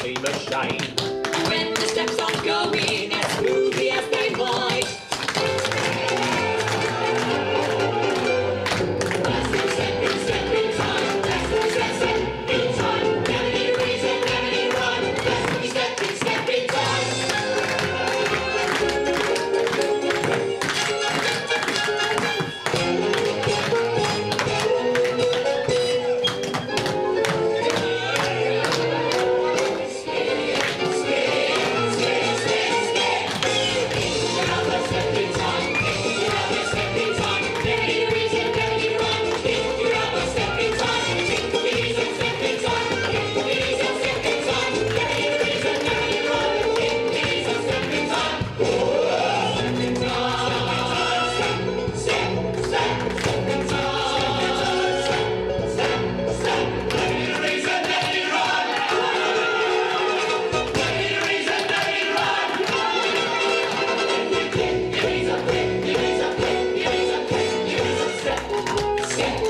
time of shine. When the steps are going as smoothly as they might. Let's go step in time. Let's go step in time. Never need a reason, never need a rhyme. Let's go step in time. Step